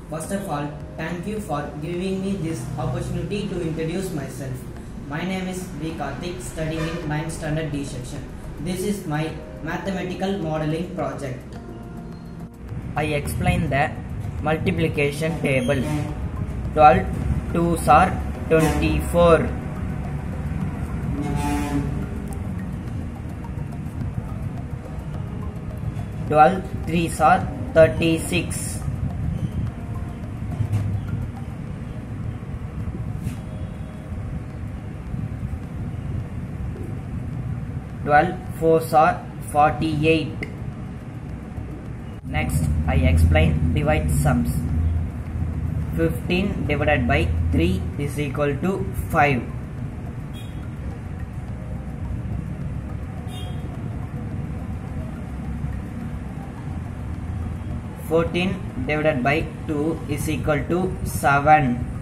First of all, thank you for giving me this opportunity to introduce myself. My name is Karthik, studying in 9th standard D section. This is my mathematical modeling project. I explain the multiplication table. 12 2s are 24. 12 3s are 36. 12 4s are 48. Next, I explain divide sums. 15 divided by 3 is equal to 5. 14 divided by 2 is equal to 7.